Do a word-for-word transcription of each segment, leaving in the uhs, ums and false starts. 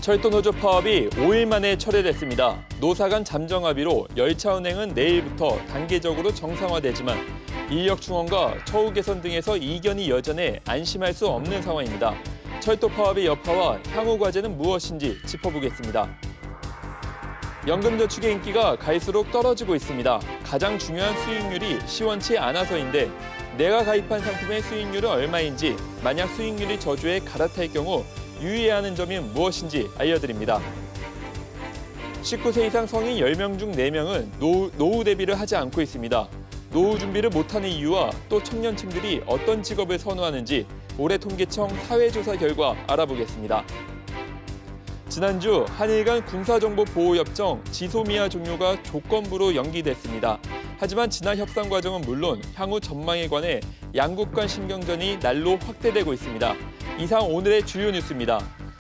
철도노조 파업이 오 일 만에 철회됐습니다. 노사 간 잠정 합의로 열차 운행은 내일부터 단계적으로 정상화되지만 인력 충원과 처우 개선 등에서 이견이 여전해 안심할 수 없는 상황입니다. 철도 파업의 여파와 향후 과제는 무엇인지 짚어보겠습니다. 연금저축의 인기가 갈수록 떨어지고 있습니다. 가장 중요한 수익률이 시원치 않아서인데 내가 가입한 상품의 수익률은 얼마인지, 만약 수익률이 저조해 갈아탈 경우 유의해야 하는 점이 무엇인지 알려드립니다. 십구 세 이상 성인 열 명 중 네 명은 노후, 노후 대비를 하지 않고 있습니다. 노후 준비를 못하는 이유와 또 청년층들이 어떤 직업을 선호하는지 올해 통계청 사회조사 결과 알아보겠습니다. 지난주 한일 간 군사정보보호협정 지소미아 종료가 조건부로 연기됐습니다. 하지만 지난 협상 과정은 물론 향후 전망에 관해 양국 간 신경전이 날로 확대되고 있습니다. 이상 오늘의 주요 뉴스입니다.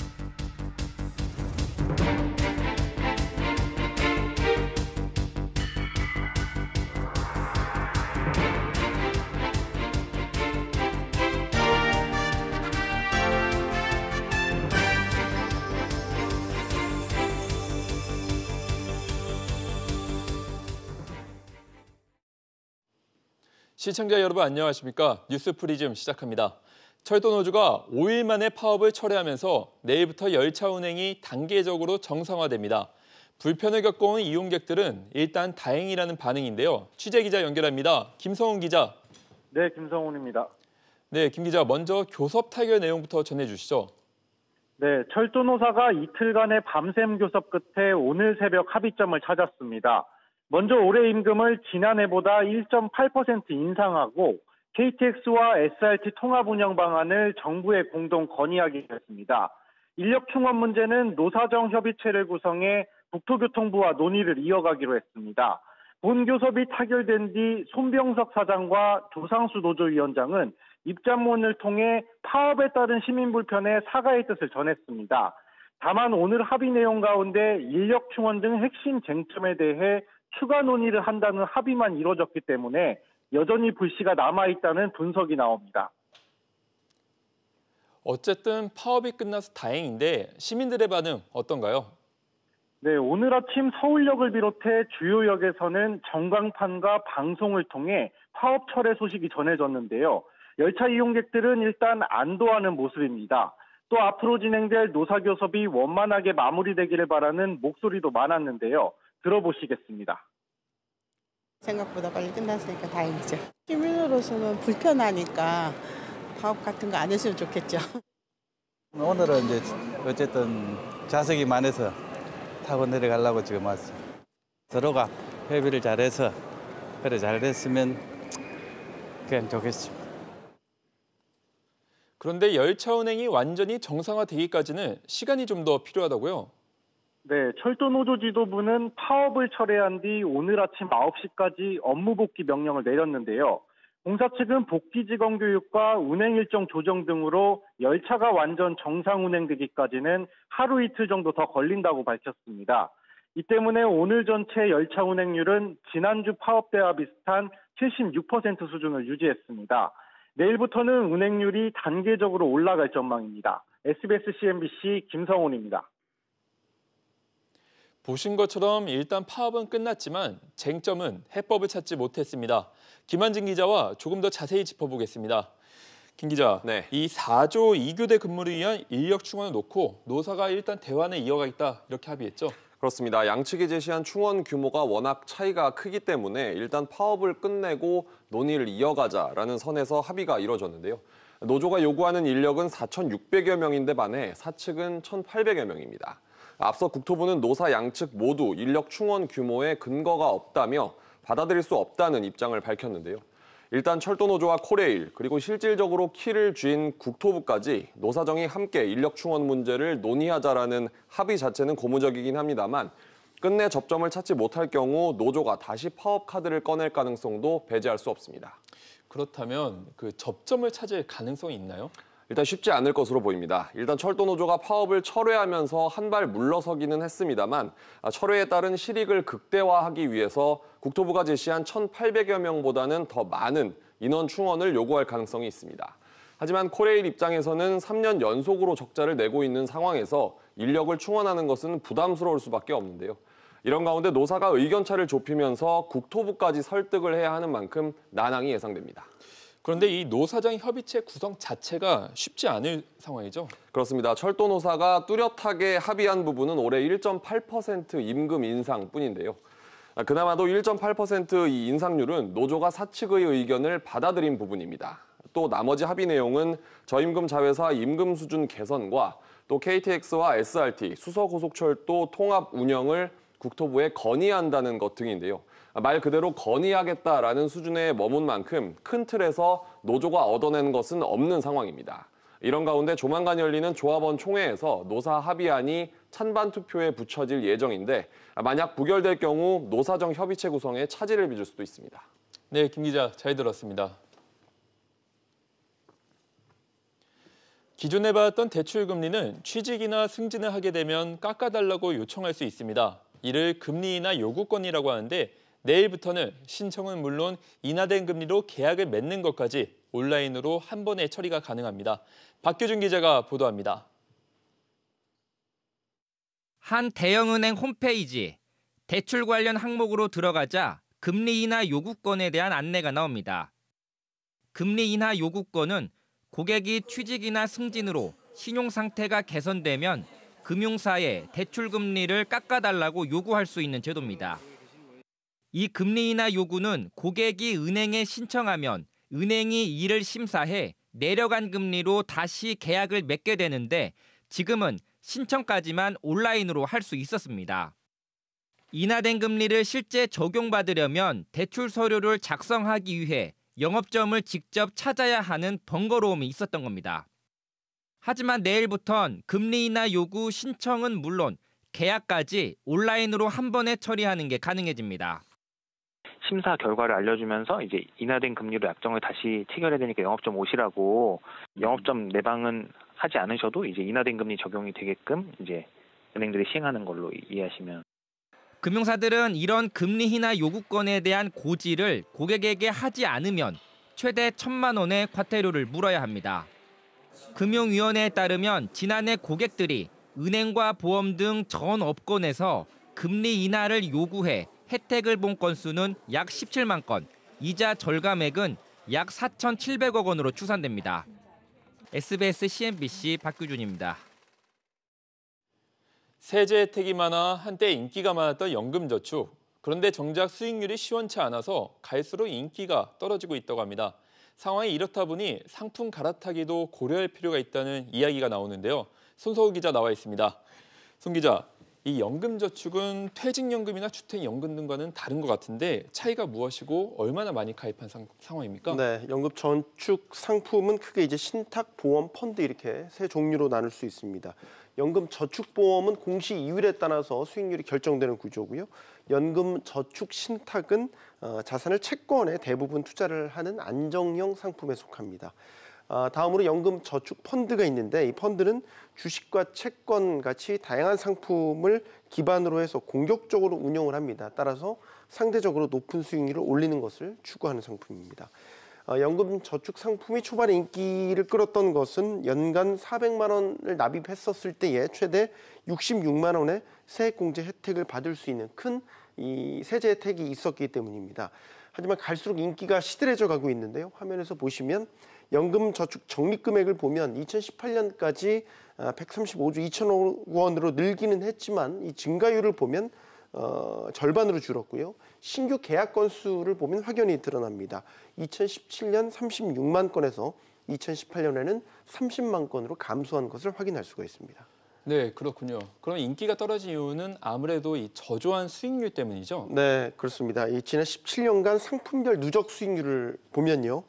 시청자 여러분 안녕하십니까? 뉴스 프리즘 시작합니다. 철도노조가 오 일 만에 파업을 철회하면서 내일부터 열차 운행이 단계적으로 정상화됩니다. 불편을 겪어온 이용객들은 일단 다행이라는 반응인데요. 취재기자 연결합니다. 김성훈 기자. 네, 김성훈입니다. 네, 김 기자, 먼저 교섭 타결 내용부터 전해주시죠. 네, 철도노사가 이틀간의 밤샘 교섭 끝에 오늘 새벽 합의점을 찾았습니다. 먼저 올해 임금을 지난해보다 일 점 팔 퍼센트 인상하고 케이티엑스와 에스알티 통합 운영 방안을 정부에 공동 건의하기로 했습니다. 인력 충원 문제는 노사정 협의체를 구성해 국토교통부와 논의를 이어가기로 했습니다. 본 교섭이 타결된 뒤 손병석 사장과 조상수 노조위원장은 입장문을 통해 파업에 따른 시민 불편에 사과의 뜻을 전했습니다. 다만 오늘 합의 내용 가운데 인력 충원 등 핵심 쟁점에 대해 추가 논의를 한다는 합의만 이뤄졌기 때문에 여전히 불씨가 남아있다는 분석이 나옵니다. 어쨌든 파업이 끝나서 다행인데 시민들의 반응 어떤가요? 네, 오늘 아침 서울역을 비롯해 주요 역에서는 전광판과 방송을 통해 파업 철회 소식이 전해졌는데요. 열차 이용객들은 일단 안도하는 모습입니다. 또 앞으로 진행될 노사교섭이 원만하게 마무리되기를 바라는 목소리도 많았는데요. 들어보시겠습니다. 생각보다 빨리 끝났으니까 다행이죠. 시민으로서는 불편하니까 파업 같은 거 안 했으면 좋겠죠. 오늘은 이제 어쨌든 좌석이 많아서 타고 내려가려고 지금 왔어요. 서로가 협의를 잘해서 그래 잘 됐으면 그냥 좋겠습니다. 그런데 열차 운행이 완전히 정상화되기까지는 시간이 좀 더 필요하다고요? 네, 철도노조 지도부는 파업을 철회한 뒤 오늘 아침 아홉 시까지 업무 복귀 명령을 내렸는데요. 공사 측은 복귀 직원 교육과 운행 일정 조정 등으로 열차가 완전 정상 운행되기까지는 하루 이틀 정도 더 걸린다고 밝혔습니다. 이 때문에 오늘 전체 열차 운행률은 지난주 파업 때와 비슷한 칠십육 퍼센트 수준을 유지했습니다. 내일부터는 운행률이 단계적으로 올라갈 전망입니다. 에스비에스 씨엔비씨 김성훈입니다. 보신 것처럼 일단 파업은 끝났지만 쟁점은 해법을 찾지 못했습니다. 김한진 기자와 조금 더 자세히 짚어보겠습니다. 김 기자, 네. 이 사조 이 교대 근무를 위한 인력 충원을 놓고 노사가 일단 대화는 이어가겠다 이렇게 합의했죠? 그렇습니다. 양측이 제시한 충원 규모가 워낙 차이가 크기 때문에 일단 파업을 끝내고 논의를 이어가자라는 선에서 합의가 이뤄졌는데요. 노조가 요구하는 인력은 사천육백여 명인데 반해 사측은 천팔백여 명입니다. 앞서 국토부는 노사 양측 모두 인력 충원 규모에 근거가 없다며 받아들일 수 없다는 입장을 밝혔는데요. 일단 철도노조와 코레일 그리고 실질적으로 키를 쥔 국토부까지 노사정이 함께 인력 충원 문제를 논의하자라는 합의 자체는 고무적이긴 합니다만 끝내 접점을 찾지 못할 경우 노조가 다시 파업 카드를 꺼낼 가능성도 배제할 수 없습니다. 그렇다면 그 접점을 찾을 가능성이 있나요? 일단 쉽지 않을 것으로 보입니다. 일단 철도노조가 파업을 철회하면서 한 발 물러서기는 했습니다만 철회에 따른 실익을 극대화하기 위해서 국토부가 제시한 천팔백여 명보다는 더 많은 인원 충원을 요구할 가능성이 있습니다. 하지만 코레일 입장에서는 삼 년 연속으로 적자를 내고 있는 상황에서 인력을 충원하는 것은 부담스러울 수밖에 없는데요. 이런 가운데 노사가 의견차를 좁히면서 국토부까지 설득을 해야 하는 만큼 난항이 예상됩니다. 그런데 이 노사정 협의체 구성 자체가 쉽지 않을 상황이죠? 그렇습니다. 철도노사가 뚜렷하게 합의한 부분은 올해 일 점 팔 퍼센트 임금 인상뿐인데요. 그나마도 일 점 팔 퍼센트 이 인상률은 노조가 사측의 의견을 받아들인 부분입니다. 또 나머지 합의 내용은 저임금 자회사 임금 수준 개선과 또 케이티엑스와 에스알티, 수서고속철도 통합 운영을 국토부에 건의한다는 것 등인데요. 말 그대로 건의하겠다라는 수준에 머문 만큼 큰 틀에서 노조가 얻어낸 것은 없는 상황입니다. 이런 가운데 조만간 열리는 조합원 총회에서 노사 합의안이 찬반 투표에 붙여질 예정인데 만약 부결될 경우 노사정 협의체 구성에 차질을 빚을 수도 있습니다. 네, 김 기자 잘 들었습니다. 기존에 받았던 대출 금리는 취직이나 승진을 하게 되면 깎아달라고 요청할 수 있습니다. 이를 금리 인하 요구권이라고 하는데 내일부터는 신청은 물론 인하된 금리로 계약을 맺는 것까지 온라인으로 한 번에 처리가 가능합니다. 박규준 기자가 보도합니다. 한 대형은행 홈페이지, 대출 관련 항목으로 들어가자 금리 인하 요구권에 대한 안내가 나옵니다. 금리 인하 요구권은 고객이 취직이나 승진으로 신용 상태가 개선되면 금융사에 대출 금리를 깎아달라고 요구할 수 있는 제도입니다. 이 금리 인하 요구는 고객이 은행에 신청하면 은행이 이를 심사해 내려간 금리로 다시 계약을 맺게 되는데 지금은 신청까지만 온라인으로 할 수 있었습니다. 인하된 금리를 실제 적용받으려면 대출 서류를 작성하기 위해 영업점을 직접 찾아야 하는 번거로움이 있었던 겁니다. 하지만 내일부턴 금리 인하 요구 신청은 물론 계약까지 온라인으로 한 번에 처리하는 게 가능해집니다. 심사 결과를 알려주면서 이제 인하된 금리로 약정을 다시 체결해야 되니까 영업점 오시라고 영업점 내방은 하지 않으셔도 이제 인하된 금리 적용이 되게끔 이제 은행들이 시행하는 걸로 이해하시면. 금융사들은 이런 금리 인하 요구권에 대한 고지를 고객에게 하지 않으면 최대 천만 원의 과태료를 물어야 합니다. 금융위원회에 따르면 지난해 고객들이 은행과 보험 등 전 업권에서 금리 인하를 요구해 혜택을 본 건수는 약 십칠만 건, 이자 절감액은 약 사천칠백억 원으로 추산됩니다. 에스비에스 씨엔비씨 박규준입니다. 세제 혜택이 많아 한때 인기가 많았던 연금저축. 그런데 정작 수익률이 시원치 않아서 갈수록 인기가 떨어지고 있다고 합니다. 상황이 이렇다 보니 상품 갈아타기도 고려할 필요가 있다는 이야기가 나오는데요. 손서우 기자 나와 있습니다. 손 기자, 이 연금저축은 퇴직연금이나 주택연금 등과는 다른 것 같은데 차이가 무엇이고 얼마나 많이 가입한 상, 상황입니까? 네, 연금저축 상품은 크게 이제 신탁, 보험, 펀드 이렇게 세 종류로 나눌 수 있습니다. 연금저축보험은 공시 이율에 따라서 수익률이 결정되는 구조고요. 연금저축신탁은 어, 자산을 채권에 대부분 투자를 하는 안정형 상품에 속합니다. 어, 다음으로 연금저축펀드가 있는데 이 펀드는 주식과 채권 같이 다양한 상품을 기반으로 해서 공격적으로 운용을 합니다. 따라서 상대적으로 높은 수익률을 올리는 것을 추구하는 상품입니다. 어, 연금저축 상품이 초반에 인기를 끌었던 것은 연간 사백만 원을 납입했었을 때에 최대 육십육만 원의 세액공제 혜택을 받을 수 있는 큰 이 세제 혜택이 있었기 때문입니다. 하지만 갈수록 인기가 시들해져 가고 있는데요. 화면에서 보시면 연금저축 적립금액을 보면 이천십팔 년까지 백삼십오조 이천억 원으로 늘기는 했지만 이 증가율을 보면 어, 절반으로 줄었고요. 신규 계약 건수를 보면 확연히 드러납니다. 이천십칠 년 삼십육만 건에서 이천십팔 년에는 삼십만 건으로 감소한 것을 확인할 수가 있습니다. 네, 그렇군요. 그럼 인기가 떨어진 이유는 아무래도 이 저조한 수익률 때문이죠? 네, 그렇습니다. 이 지난 십칠 년간 상품별 누적 수익률을 보면요.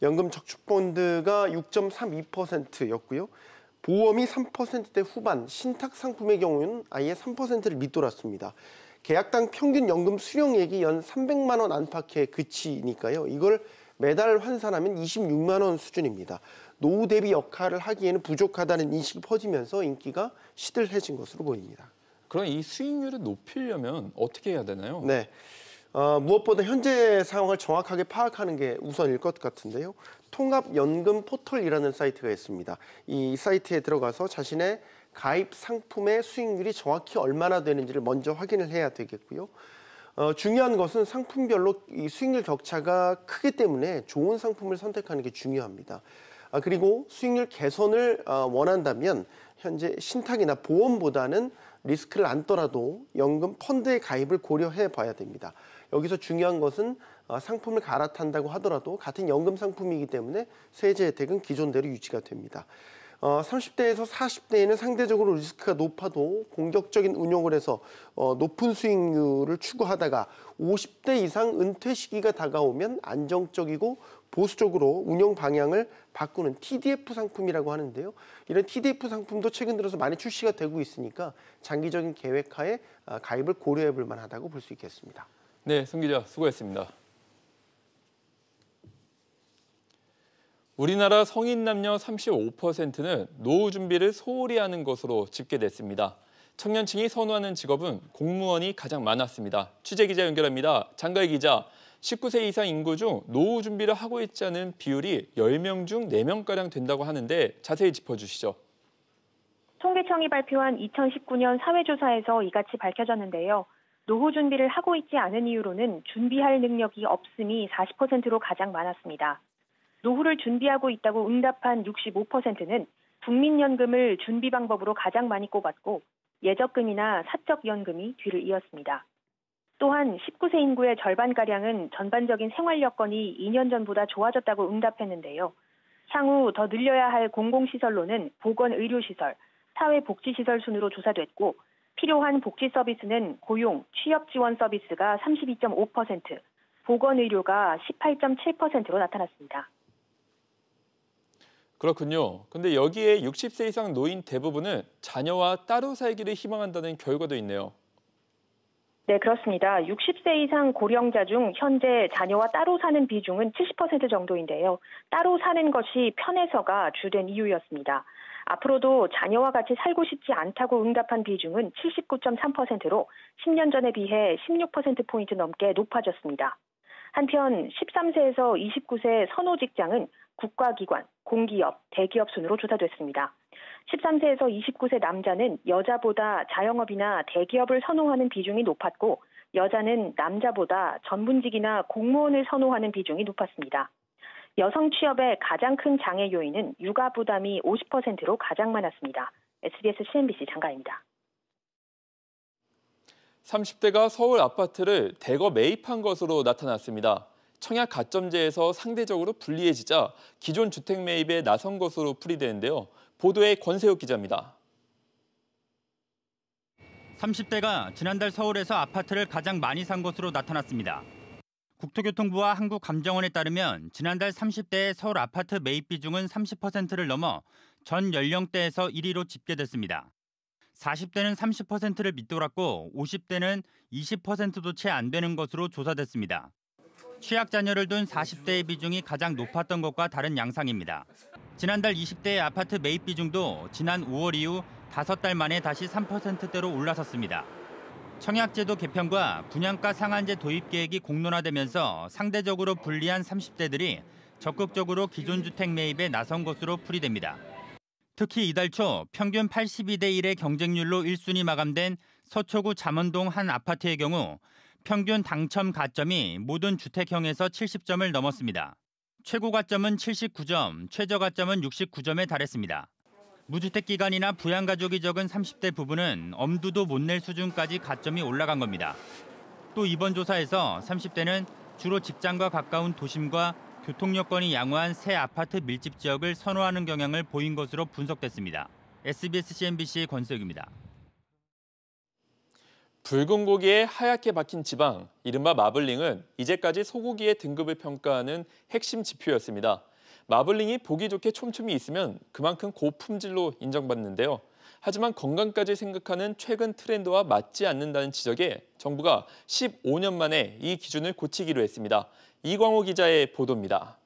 연금저축펀드가 육 점 삼이 퍼센트였고요. 보험이 삼 퍼센트대 후반, 신탁 상품의 경우는 아예 삼 퍼센트를 밑돌았습니다. 계약당 평균 연금 수령액이 연 삼백만 원 안팎에 그치니까요. 이걸 매달 환산하면 이십육만 원 수준입니다. 노후 대비 역할을 하기에는 부족하다는 인식이 퍼지면서 인기가 시들해진 것으로 보입니다. 그럼 이 수익률을 높이려면 어떻게 해야 되나요? 네, 어, 무엇보다 현재 상황을 정확하게 파악하는 게 우선일 것 같은데요. 통합연금 포털이라는 사이트가 있습니다. 이 사이트에 들어가서 자신의 가입 상품의 수익률이 정확히 얼마나 되는지를 먼저 확인을 해야 되겠고요. 어, 중요한 것은 상품별로 이 수익률 격차가 크기 때문에 좋은 상품을 선택하는 게 중요합니다. 아, 그리고 수익률 개선을 어, 원한다면 현재 신탁이나 보험보다는 리스크를 안더라도 연금 펀드의 가입을 고려해 봐야 됩니다. 여기서 중요한 것은 어, 상품을 갈아탄다고 하더라도 같은 연금 상품이기 때문에 세제 혜택은 기존대로 유지가 됩니다. 어, 삼십 대에서 사십 대에는 상대적으로 리스크가 높아도 공격적인 운용을 해서 어, 높은 수익률을 추구하다가 오십 대 이상 은퇴 시기가 다가오면 안정적이고 보수적으로 운용 방향을 바꾸는 티디에프 상품이라고 하는데요. 이런 티디에프 상품도 최근 들어서 많이 출시가 되고 있으니까 장기적인 계획하에 가입을 고려해 볼 만하다고 볼 수 있겠습니다. 네, 송 기자 수고했습니다. 우리나라 성인 남녀 삼십오 퍼센트는 노후 준비를 소홀히 하는 것으로 집계됐습니다. 청년층이 선호하는 직업은 공무원이 가장 많았습니다. 취재 기자 연결합니다. 장가희 기자, 십구 세 이상 인구 중 노후 준비를 하고 있지 않은 비율이 열 명 중 네 명가량 된다고 하는데 자세히 짚어주시죠. 통계청이 발표한 이천십구 년 사회조사에서 이같이 밝혀졌는데요. 노후 준비를 하고 있지 않은 이유로는 준비할 능력이 없음이 사십 퍼센트로 가장 많았습니다. 노후를 준비하고 있다고 응답한 육십오 퍼센트는 국민연금을 준비 방법으로 가장 많이 꼽았고 예적금이나 사적연금이 뒤를 이었습니다. 또한 십구 세 인구의 절반가량은 전반적인 생활 여건이 이 년 전보다 좋아졌다고 응답했는데요. 향후 더 늘려야 할 공공시설로는 보건의료시설, 사회복지시설 순으로 조사됐고 필요한 복지 서비스는 고용, 취업지원 서비스가 삼십이 점 오 퍼센트, 보건의료가 십팔 점 칠 퍼센트로 나타났습니다. 그렇군요. 근데 여기에 육십 세 이상 노인 대부분은 자녀와 따로 살기를 희망한다는 결과도 있네요. 네, 그렇습니다. 육십 세 이상 고령자 중 현재 자녀와 따로 사는 비중은 칠십 퍼센트 정도인데요. 따로 사는 것이 편해서가 주된 이유였습니다. 앞으로도 자녀와 같이 살고 싶지 않다고 응답한 비중은 칠십구 점 삼 퍼센트로 십 년 전에 비해 십육 퍼센트 포인트 넘게 높아졌습니다. 한편 십삼 세에서 이십구 세 선호 직장은 국가기관, 공기업, 대기업 순으로 조사됐습니다. 십삼 세에서 이십구 세 남자는 여자보다 자영업이나 대기업을 선호하는 비중이 높았고 여자는 남자보다 전문직이나 공무원을 선호하는 비중이 높았습니다. 여성 취업의 가장 큰 장애 요인은 육아 부담이 오십 퍼센트로 가장 많았습니다. 에스비에스 씨엔비씨 장가입니다. 삼십 대가 서울 아파트를 대거 매입한 것으로 나타났습니다. 청약 가점제에서 상대적으로 불리해지자 기존 주택 매입에 나선 것으로 풀이되는데요. 보도에 권세욱 기자입니다. 삼십 대가 지난달 서울에서 아파트를 가장 많이 산 것으로 나타났습니다. 국토교통부와 한국감정원에 따르면 지난달 삼십 대의 서울 아파트 매입 비중은 삼십 퍼센트를 넘어 전 연령대에서 일 위로 집계됐습니다. 사십 대는 삼십 퍼센트를 밑돌았고 오십 대는 이십 퍼센트도 채 안 되는 것으로 조사됐습니다. 취약 자녀를 둔 사십 대의 비중이 가장 높았던 것과 다른 양상입니다. 지난달 이십 대의 아파트 매입 비중도 지난 오월 이후 다섯 달 만에 다시 삼 퍼센트대로 올라섰습니다. 청약제도 개편과 분양가 상한제 도입 계획이 공론화되면서 상대적으로 불리한 삼십 대들이 적극적으로 기존 주택 매입에 나선 것으로 풀이됩니다. 특히 이달 초 평균 팔십이 대 일의 경쟁률로 일 순위 마감된 서초구 잠원동 한 아파트의 경우 평균 당첨 가점이 모든 주택형에서 칠십 점을 넘었습니다. 최고 가점은 칠십구 점, 최저 가점은 육십구 점에 달했습니다. 무주택 기간이나 부양가족이 적은 삼십 대 부부는 엄두도 못 낼 수준까지 가점이 올라간 겁니다. 또 이번 조사에서 삼십 대는 주로 직장과 가까운 도심과 교통 여건이 양호한 새 아파트 밀집 지역을 선호하는 경향을 보인 것으로 분석됐습니다. 에스비에스 씨엔비씨 권세욱입니다. 붉은 고기에 하얗게 박힌 지방, 이른바 마블링은 이제까지 소고기의 등급을 평가하는 핵심 지표였습니다. 마블링이 보기 좋게 촘촘히 있으면 그만큼 고품질로 인정받는데요. 하지만 건강까지 생각하는 최근 트렌드와 맞지 않는다는 지적에 정부가 십오 년 만에 이 기준을 고치기로 했습니다. 이광호 기자의 보도입니다.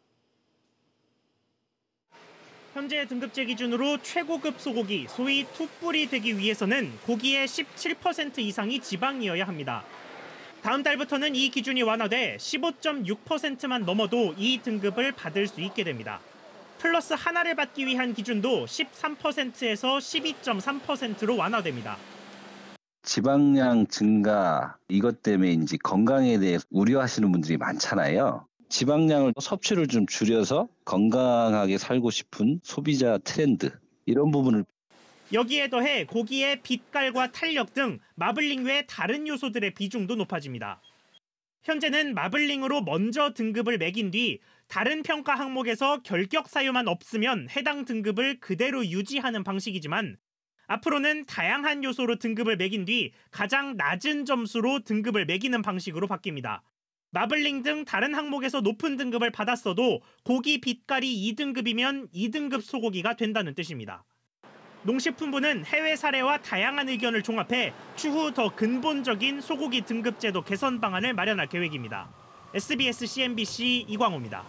현재 등급제 기준으로 최고급 소고기, 소위 투뿔이 되기 위해서는 고기의 십칠 퍼센트 이상이 지방이어야 합니다. 다음 달부터는 이 기준이 완화돼 십오 점 육 퍼센트만 넘어도 이 등급을 받을 수 있게 됩니다. 플러스 하나를 받기 위한 기준도 십삼 퍼센트에서 십이 점 삼 퍼센트로 완화됩니다. 지방량 증가 이것 때문에 이제 건강에 대해 우려하시는 분들이 많잖아요. 지방량을 섭취를 좀 줄여서 건강하게 살고 싶은 소비자 트렌드 이런 부분을 여기에 더해 고기의 빛깔과 탄력 등 마블링 외 다른 요소들의 비중도 높아집니다. 현재는 마블링으로 먼저 등급을 매긴 뒤 다른 평가 항목에서 결격 사유만 없으면 해당 등급을 그대로 유지하는 방식이지만 앞으로는 다양한 요소로 등급을 매긴 뒤 가장 낮은 점수로 등급을 매기는 방식으로 바뀝니다. 마블링 등 다른 항목에서 높은 등급을 받았어도 고기 빛깔이 이 등급이면 이 등급 소고기가 된다는 뜻입니다. 농식품부는 해외 사례와 다양한 의견을 종합해 추후 더 근본적인 소고기 등급제도 개선 방안을 마련할 계획입니다. 에스비에스 씨엔비씨 이광호입니다.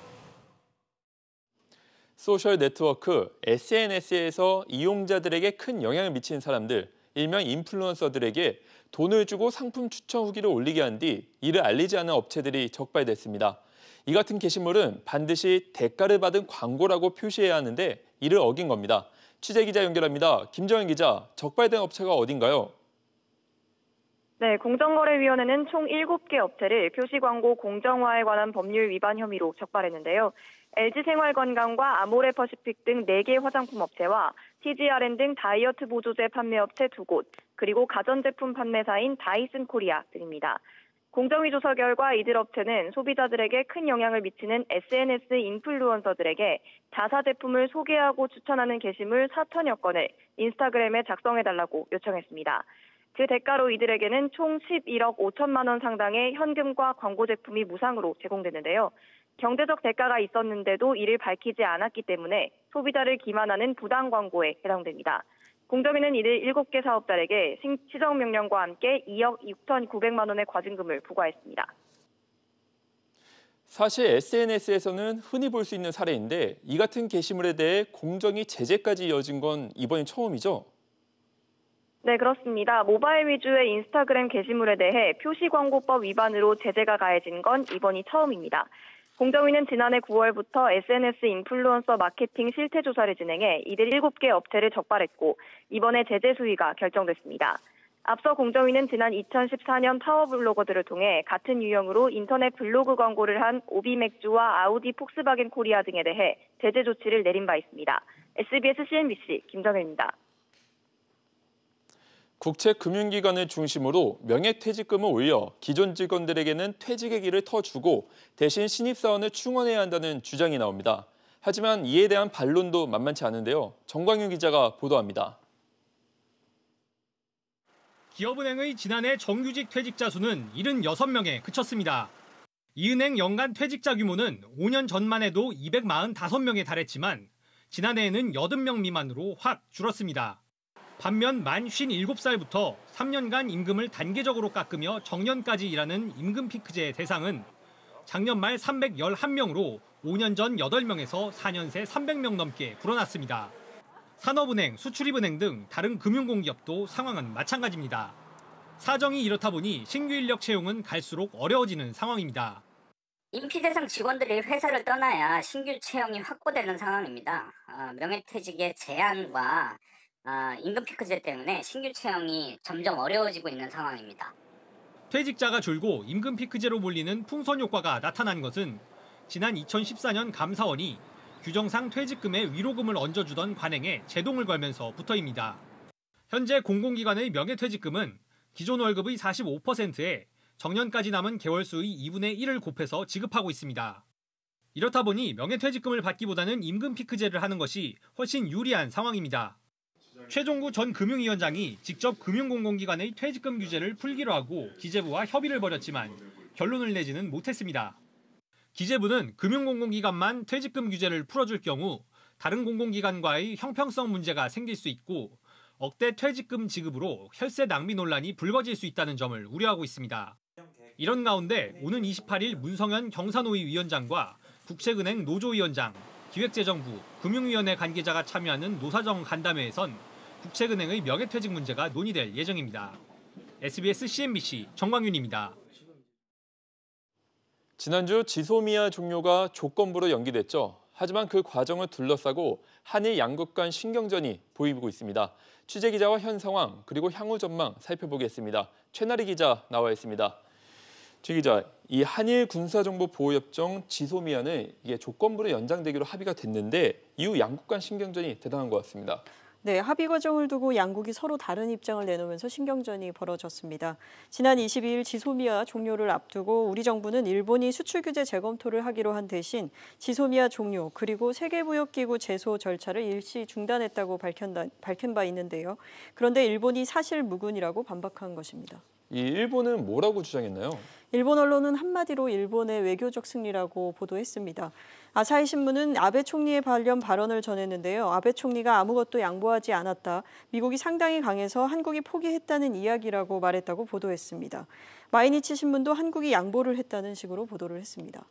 소셜 네트워크 에스엔에스에서 이용자들에게 큰 영향을 미치는 사람들, 일명 인플루언서들에게 돈을 주고 상품 추천 후기를 올리게 한 뒤 이를 알리지 않은 업체들이 적발됐습니다. 이 같은 게시물은 반드시 대가를 받은 광고라고 표시해야 하는데 이를 어긴 겁니다. 취재기자 연결합니다. 김정현 기자, 적발된 업체가 어딘가요? 네, 공정거래위원회는 총 일곱 개 업체를 표시광고 공정화에 관한 법률 위반 혐의로 적발했는데요. 엘지생활건강과 아모레퍼시픽 등 네 개 화장품 업체와 티지알엔 등 다이어트 보조제 판매업체 두 곳, 그리고 가전제품 판매사인 다이슨 코리아 등입니다. 공정위 조사 결과 이들 업체는 소비자들에게 큰 영향을 미치는 에스엔에스 인플루언서들에게 자사 제품을 소개하고 추천하는 게시물 사천여 건을 인스타그램에 작성해달라고 요청했습니다. 그 대가로 이들에게는 총 십일억 오천만 원 상당의 현금과 광고 제품이 무상으로 제공됐는데요. 경제적 대가가 있었는데도 이를 밝히지 않았기 때문에 소비자를 기만하는 부당 광고에 해당됩니다. 공정위는 이들 일곱 개 사업자에게 시정명령과 함께 이억 육천구백만 원의 과징금을 부과했습니다. 사실 에스엔에스에서는 흔히 볼 수 있는 사례인데 이 같은 게시물에 대해 공정위 제재까지 이어진 건 이번이 처음이죠? 네, 그렇습니다. 모바일 위주의 인스타그램 게시물에 대해 표시광고법 위반으로 제재가 가해진 건 이번이 처음입니다. 공정위는 지난해 구월부터 에스엔에스 인플루언서 마케팅 실태 조사를 진행해 이들 일곱 개 업체를 적발했고 이번에 제재 수위가 결정됐습니다. 앞서 공정위는 지난 이천십사 년 파워블로거들을 통해 같은 유형으로 인터넷 블로그 광고를 한 오비맥주와 아우디 폭스바겐 코리아 등에 대해 제재 조치를 내린 바 있습니다. 에스비에스 씨엔비씨 김정현입니다. 국책금융기관을 중심으로 명예퇴직금을 올려 기존 직원들에게는 퇴직의 길을 터주고 대신 신입사원을 충원해야 한다는 주장이 나옵니다. 하지만 이에 대한 반론도 만만치 않은데요. 정광윤 기자가 보도합니다. 기업은행의 지난해 정규직 퇴직자 수는 칠십육 명에 그쳤습니다. 이은행 연간 퇴직자 규모는 오 년 전만 해도 이백사십오 명에 달했지만 지난해에는 팔십 명 미만으로 확 줄었습니다. 반면 만 쉰일곱 살부터 삼 년간 임금을 단계적으로 깎으며 정년까지 일하는 임금 피크제 대상은 작년 말 삼백십일 명으로 오 년 전 여덟 명에서 사 년 새 삼백 명 넘게 불어났습니다. 산업은행, 수출입은행 등 다른 금융공기업도 상황은 마찬가지입니다. 사정이 이렇다 보니 신규 인력 채용은 갈수록 어려워지는 상황입니다. 임피 대상 직원들이 회사를 떠나야 신규 채용이 확보되는 상황입니다. 어, 명예퇴직의 제한과 어, 임금 피크제 때문에 신규 채용이 점점 어려워지고 있는 상황입니다. 퇴직자가 줄고 임금 피크제로 몰리는 풍선 효과가 나타난 것은 지난 이천십사 년 감사원이 규정상 퇴직금에 위로금을 얹어주던 관행에 제동을 걸면서부터입니다. 현재 공공기관의 명예퇴직금은 기존 월급의 사십오 퍼센트에 정년까지 남은 개월수의 이분의 일을 곱해서 지급하고 있습니다. 이렇다 보니 명예퇴직금을 받기보다는 임금 피크제를 하는 것이 훨씬 유리한 상황입니다. 최종구 전 금융위원장이 직접 금융공공기관의 퇴직금 규제를 풀기로 하고 기재부와 협의를 벌였지만 결론을 내지는 못했습니다. 기재부는 금융공공기관만 퇴직금 규제를 풀어줄 경우 다른 공공기관과의 형평성 문제가 생길 수 있고 억대 퇴직금 지급으로 혈세 낭비 논란이 불거질 수 있다는 점을 우려하고 있습니다. 이런 가운데 오는 이십팔 일 문성현 경사노위 위원장과 국책은행 노조위원장, 기획재정부, 금융위원회 관계자가 참여하는 노사정 간담회에선 국책은행의 명예퇴직 문제가 논의될 예정입니다. 에스비에스 씨엔비씨 정광윤입니다. 지난주 지소미아 종료가 조건부로 연기됐죠. 하지만 그 과정을 둘러싸고 한일 양국 간 신경전이 보이고 있습니다. 취재 기자와 현 상황 그리고 향후 전망 살펴보겠습니다. 최나리 기자 나와 있습니다. 최 기자, 이 한일 군사정보보호협정 지소미아는 이게 조건부로 연장되기로 합의가 됐는데 이후 양국 간 신경전이 대단한 것 같습니다. 네, 합의 과정을 두고 양국이 서로 다른 입장을 내놓으면서 신경전이 벌어졌습니다. 지난 이십이일 지소미아 종료를 앞두고 우리 정부는 일본이 수출 규제 재검토를 하기로 한 대신 지소미아 종료 그리고 세계무역기구 제소 절차를 일시 중단했다고 밝힌다, 밝힌 바 있는데요. 그런데 일본이 사실 무근이라고 반박한 것입니다. 이 일본은 뭐라고 주장했나요? 일본 언론은 한마디로 일본의 외교적 승리라고 보도했습니다. 아사히 신문은 아베 총리의 관련 발언을 전했는데요. 아베 총리가 아무것도 양보하지 않았다. 미국이 상당히 강해서 한국이 포기했다는 이야기라고 말했다고 보도했습니다. 마이니치 신문도 한국이 양보를 했다는 식으로 보도를 했습니다.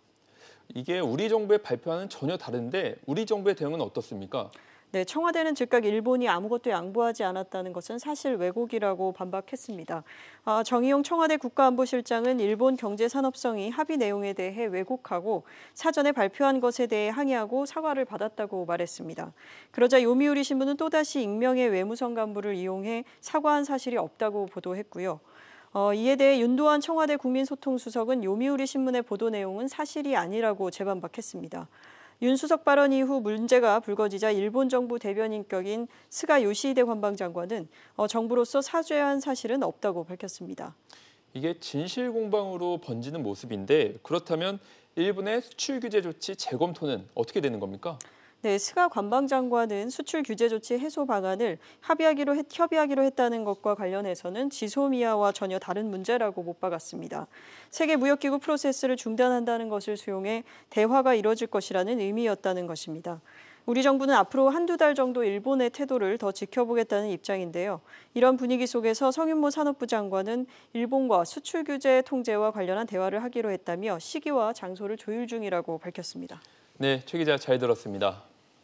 이게 우리 정부의 발표와는 전혀 다른데 우리 정부의 대응은 어떻습니까? 네, 청와대는 즉각 일본이 아무것도 양보하지 않았다는 것은 사실 왜곡이라고 반박했습니다. 아, 정의용 청와대 국가안보실장은 일본 경제산업성이 합의 내용에 대해 왜곡하고 사전에 발표한 것에 대해 항의하고 사과를 받았다고 말했습니다. 그러자 요미우리 신문은 또다시 익명의 외무성 간부를 이용해 사과한 사실이 없다고 보도했고요. 어, 이에 대해 윤도한 청와대 국민소통수석은 요미우리 신문의 보도 내용은 사실이 아니라고 재반박했습니다. 윤 수석 발언 이후 문제가 불거지자 일본 정부 대변인격인 스가 요시히데 관방장관은 어, 정부로서 사죄한 사실은 없다고 밝혔습니다. 이게 진실 공방으로 번지는 모습인데 그렇다면 일본의 수출 규제 조치 재검토는 어떻게 되는 겁니까? 네, 스가 관방장관은 수출 규제 조치 해소 방안을 합의하기로 했, 협의하기로 했다는 것과 관련해서는 지소미아와 전혀 다른 문제라고 못 박았습니다. 세계무역기구 프로세스를 중단한다는 것을 수용해 대화가 이뤄질 것이라는 의미였다는 것입니다. 우리 정부는 앞으로 한두 달 정도 일본의 태도를 더 지켜보겠다는 입장인데요. 이런 분위기 속에서 성윤모 산업부 장관은 일본과 수출 규제 통제와 관련한 대화를 하기로 했다며 시기와 장소를 조율 중이라고 밝혔습니다. 네, 최 기자 잘 들었습니다.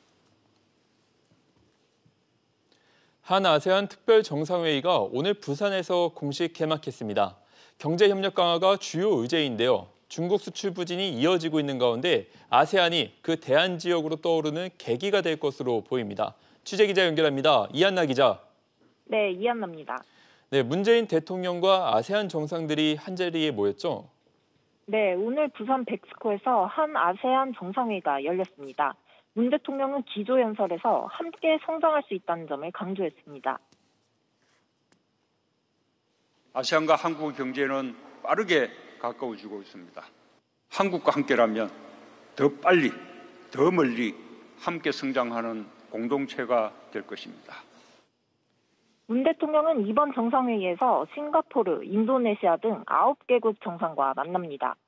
한 아세안 특별 정상회의가 오늘 부산에서 공식 개막했습니다. 경제협력 강화가 주요 의제인데요. 중국 수출 부진이 이어지고 있는 가운데 아세안이 그 대안 지역으로 떠오르는 계기가 될 것으로 보입니다. 취재 기자 연결합니다. 이한나 기자. 네, 이한나입니다. 네, 문재인 대통령과 아세안 정상들이 한자리에 모였죠? 네, 오늘 부산 백스코에서 한 아세안 정상회의가 열렸습니다. 문 대통령은 기조연설에서 함께 성장할 수 있다는 점을 강조했습니다. 아세안과 한국의 경제는 빠르게 가까워지고 있습니다. 한국과 함께라면 더 빨리, 더 멀리 함께 성장하는 공동체가 될 것입니다. 문 대통령은 이번 정상회의에서 싱가포르, 인도네시아 등 아홉 개국 정상과 만납니다.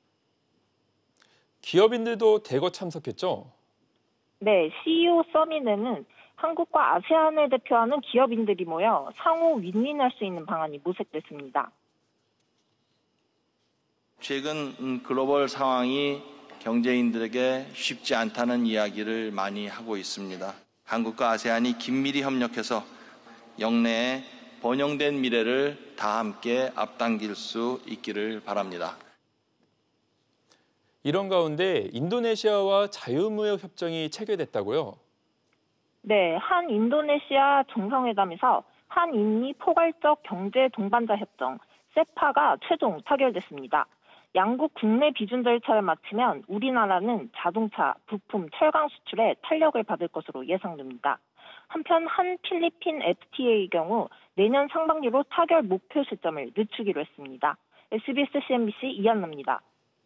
기업인들도 대거 참석했죠? 네, 씨이오 서밋에는 한국과 아세안을 대표하는 기업인들이 모여 상호 윈윈할 수 있는 방안이 모색됐습니다. 최근 글로벌 상황이 경제인들에게 쉽지 않다는 이야기를 많이 하고 있습니다. 한국과 아세안이 긴밀히 협력해서 영내의 번영된 미래를 다 함께 앞당길 수 있기를 바랍니다. 이런 가운데 인도네시아와 자유무역 협정이 체결됐다고요? 네, 한 인도네시아 정상회담에서 한인미 포괄적 경제 동반자 협정 세파가 최종 타결됐습니다. 양국 국내 비준 절차를 마치면 우리나라는 자동차, 부품, 철강 수출에 탄력을 받을 것으로 예상됩니다. 한편 한 필리핀 에프티에이의 경우 내년 상반기로 타결 목표 시점을 늦추기로 했습니다. 에스비에스 씨엔비씨 이한나입니다.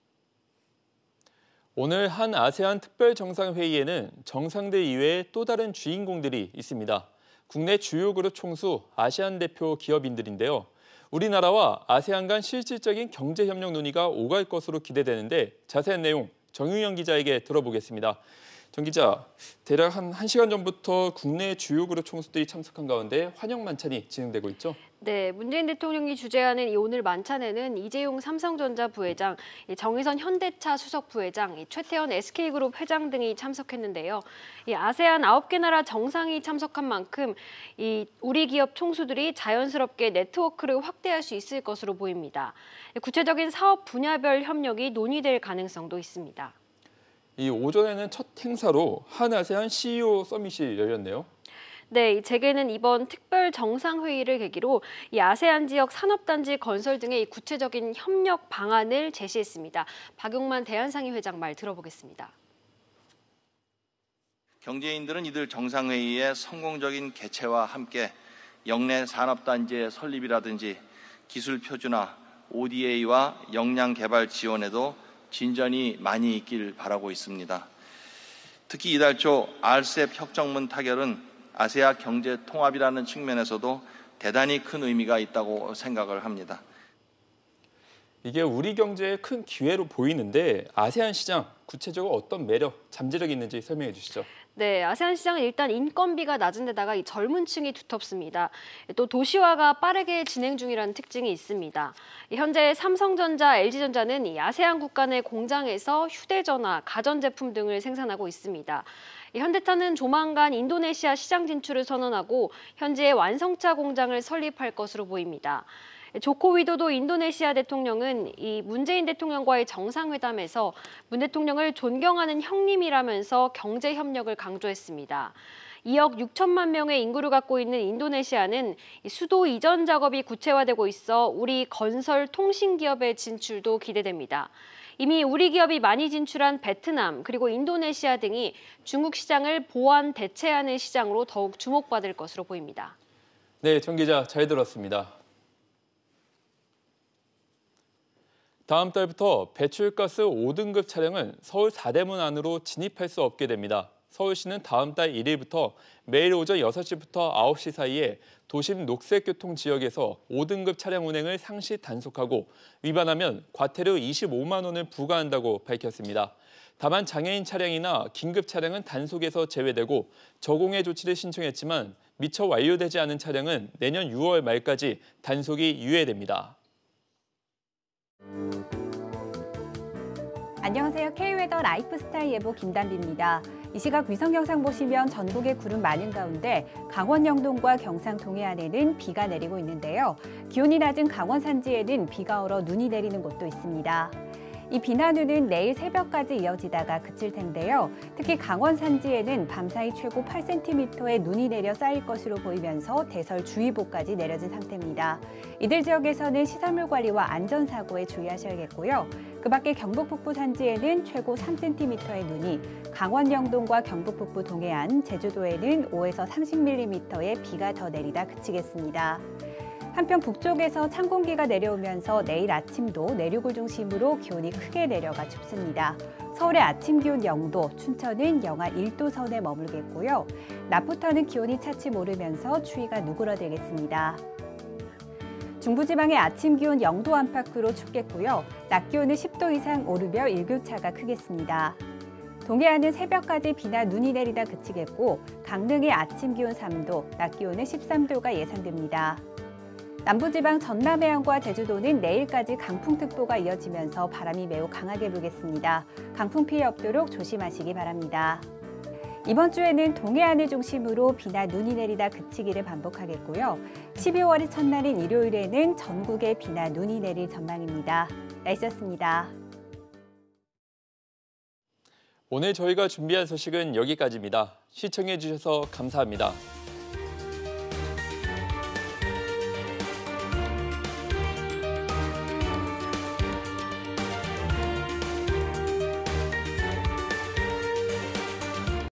오늘 한 아세안 특별 정상회의에는 정상들 이외에 또 다른 주인공들이 있습니다. 국내 주요 그룹 총수 아세안 대표 기업인들인데요. 우리나라와 아세안 간 실질적인 경제협력 논의가 오갈 것으로 기대되는데 자세한 내용 정유영 기자에게 들어보겠습니다. 정 기자, 대략 한 1시간 전부터 국내 주요 그룹 총수들이 참석한 가운데 환영 만찬이 진행되고 있죠? 네, 문재인 대통령이 주재하는 이 오늘 만찬에는 이재용 삼성전자 부회장, 정의선 현대차 수석 부회장, 최태원 에스케이그룹 회장 등이 참석했는데요. 이 아세안 아홉 개 나라 정상이 참석한 만큼 이 우리 기업 총수들이 자연스럽게 네트워크를 확대할 수 있을 것으로 보입니다. 구체적인 사업 분야별 협력이 논의될 가능성도 있습니다. 이 오전에는 첫 행사로 한아세안 씨이오 서밋이 열렸네요. 네, 재계는 이번 특별 정상회의를 계기로 이 아세안 지역 산업단지 건설 등의 구체적인 협력 방안을 제시했습니다. 박용만 대한상의 회장 말 들어보겠습니다. 경제인들은 이들 정상회의의 성공적인 개최와 함께 영내 산업단지의 설립이라든지 기술 표준화, 오디에이와 역량 개발 지원에도 진전이 많이 있길 바라고 있습니다. 특히 이달 초 알셉 협정문 타결은 아세아 경제 통합이라는 측면에서도 대단히 큰 의미가 있다고 생각을 합니다. 이게 우리 경제에 큰 기회로 보이는데 아세안 시장 구체적으로 어떤 매력, 잠재력이 있는지 설명해 주시죠. 네, 아세안 시장은 일단 인건비가 낮은 데다가 이 젊은 층이 두텁습니다. 또 도시화가 빠르게 진행 중이라는 특징이 있습니다. 현재 삼성전자, 엘지전자는 이 아세안 국가 내 공장에서 휴대전화, 가전제품 등을 생산하고 있습니다. 현대차는 조만간 인도네시아 시장 진출을 선언하고 현재 완성차 공장을 설립할 것으로 보입니다. 조코 위도도 인도네시아 대통령은 이 문재인 대통령과의 정상회담에서 문 대통령을 존경하는 형님이라면서 경제 협력을 강조했습니다. 이억 육천만 명의 인구를 갖고 있는 인도네시아는 수도 이전 작업이 구체화되고 있어 우리 건설 통신 기업의 진출도 기대됩니다. 이미 우리 기업이 많이 진출한 베트남 그리고 인도네시아 등이 중국 시장을 보완 대체하는 시장으로 더욱 주목받을 것으로 보입니다. 네, 정 기자 잘 들었습니다. 다음 달부터 배출가스 오 등급 차량은 서울 사대문 안으로 진입할 수 없게 됩니다. 서울시는 다음 달 일 일부터 매일 오전 여섯 시부터 아홉 시 사이에 도심 녹색교통 지역에서 오 등급 차량 운행을 상시 단속하고 위반하면 과태료 이십오만 원을 부과한다고 밝혔습니다. 다만 장애인 차량이나 긴급 차량은 단속에서 제외되고 저공해 조치를 신청했지만 미처 완료되지 않은 차량은 내년 유월 말까지 단속이 유예됩니다. 안녕하세요. K웨더 라이프스타일 예보 김단비입니다. 이 시각 위성 영상 보시면 전국에 구름 많은 가운데 강원 영동과 경상 동해안에는 비가 내리고 있는데요. 기온이 낮은 강원 산지에는 비가 얼어 눈이 내리는 곳도 있습니다. 이 비나누는 내일 새벽까지 이어지다가 그칠 텐데요. 특히 강원 산지에는 밤사이 최고 팔 센티미터의 눈이 내려 쌓일 것으로 보이면서 대설주의보까지 내려진 상태입니다. 이들 지역에서는 시설물 관리와 안전사고에 주의하셔야겠고요. 그 밖에 경북 북부 산지에는 최고 삼 센티미터의 눈이, 강원 영동과 경북 북부 동해안, 제주도에는 오에서 삼십 밀리미터의 비가 더 내리다 그치겠습니다. 한편 북쪽에서 찬 공기가 내려오면서 내일 아침도 내륙을 중심으로 기온이 크게 내려가 춥습니다. 서울의 아침 기온 영 도, 춘천은 영하 일 도 선에 머물겠고요. 낮부터는 기온이 차츰 오르면서 추위가 누그러들겠습니다. 중부지방의 아침 기온 영 도 안팎으로 춥겠고요. 낮 기온은 십 도 이상 오르며 일교차가 크겠습니다. 동해안은 새벽까지 비나 눈이 내리다 그치겠고 강릉의 아침 기온 삼 도, 낮 기온은 십삼 도가 예상됩니다. 남부지방 전남해안과 제주도는 내일까지 강풍특보가 이어지면서 바람이 매우 강하게 불겠습니다. 강풍 피해 없도록 조심하시기 바랍니다. 이번 주에는 동해안을 중심으로 비나 눈이 내리다 그치기를 반복하겠고요. 십이월의 첫날인 일요일에는 전국에 비나 눈이 내릴 전망입니다. 날씨였습니다. 오늘 저희가 준비한 소식은 여기까지입니다. 시청해 주셔서 감사합니다.